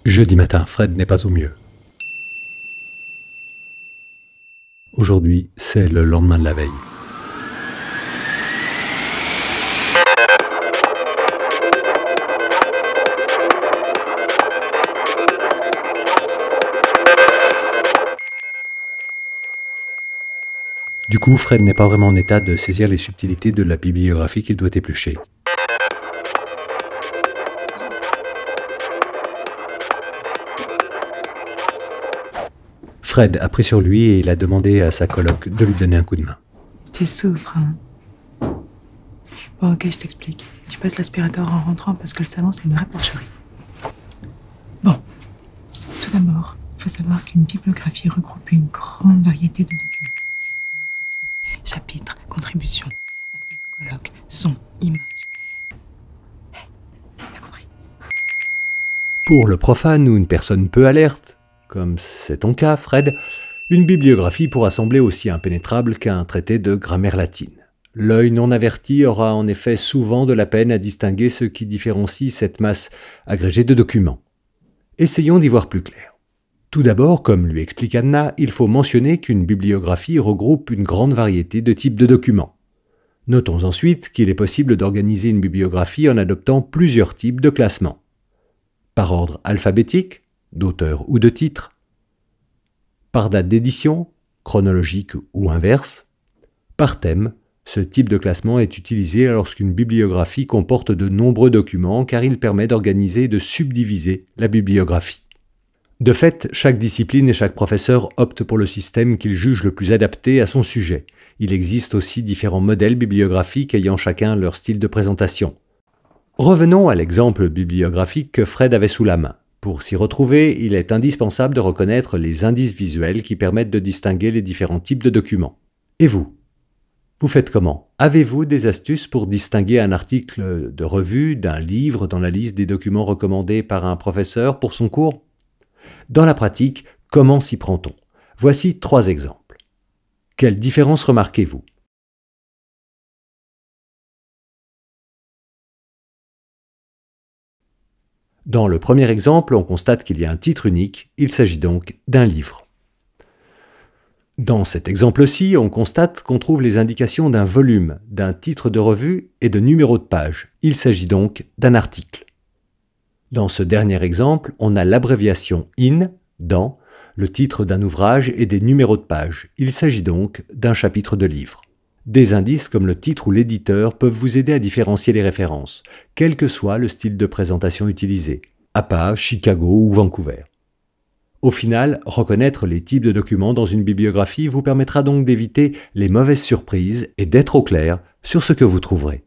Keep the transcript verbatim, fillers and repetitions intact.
Jeudi matin, Fred n'est pas au mieux. Aujourd'hui, c'est le lendemain de la veille. Du coup, Fred n'est pas vraiment en état de saisir les subtilités de la bibliographie qu'il doit éplucher. Fred a pris sur lui et il a demandé à sa coloc de lui donner un coup de main. Tu souffres, hein? Bon, ok, je t'explique. Tu passes l'aspirateur en rentrant parce que le salon, c'est une vraie porcherie. Bon, tout d'abord, il faut savoir qu'une bibliographie regroupe une grande variété de documents. Monographie, chapitres, contributions, actes de colloque, sons, images. Hey, t'as compris? Pour le profane ou une personne peu alerte, comme c'est ton cas, Fred, une bibliographie pourra sembler aussi impénétrable qu'un traité de grammaire latine. L'œil non averti aura en effet souvent de la peine à distinguer ce qui différencie cette masse agrégée de documents. Essayons d'y voir plus clair. Tout d'abord, comme lui explique Anna, il faut mentionner qu'une bibliographie regroupe une grande variété de types de documents. Notons ensuite qu'il est possible d'organiser une bibliographie en adoptant plusieurs types de classements. Par ordre alphabétique, d'auteur ou de titre, par date d'édition, chronologique ou inverse, par thème. Ce type de classement est utilisé lorsqu'une bibliographie comporte de nombreux documents car il permet d'organiser et de subdiviser la bibliographie. De fait, chaque discipline et chaque professeur opte pour le système qu'il juge le plus adapté à son sujet. Il existe aussi différents modèles bibliographiques ayant chacun leur style de présentation. Revenons à l'exemple bibliographique que Fred avait sous la main. Pour s'y retrouver, il est indispensable de reconnaître les indices visuels qui permettent de distinguer les différents types de documents. Et vous ? Vous faites comment? Avez-vous des astuces pour distinguer un article de revue d'un livre dans la liste des documents recommandés par un professeur pour son cours? Dans la pratique, comment s'y prend-on? Voici trois exemples. Quelle différence remarquez-vous? Dans le premier exemple, on constate qu'il y a un titre unique, il s'agit donc d'un livre. Dans cet exemple-ci, on constate qu'on trouve les indications d'un volume, d'un titre de revue et de numéro de page. Il s'agit donc d'un article. Dans ce dernier exemple, on a l'abréviation « in » dans le titre d'un ouvrage et des numéros de page. Il s'agit donc d'un chapitre de livre. Des indices comme le titre ou l'éditeur peuvent vous aider à différencier les références, quel que soit le style de présentation utilisé, A P A, Chicago ou Vancouver. Au final, reconnaître les types de documents dans une bibliographie vous permettra donc d'éviter les mauvaises surprises et d'être au clair sur ce que vous trouverez.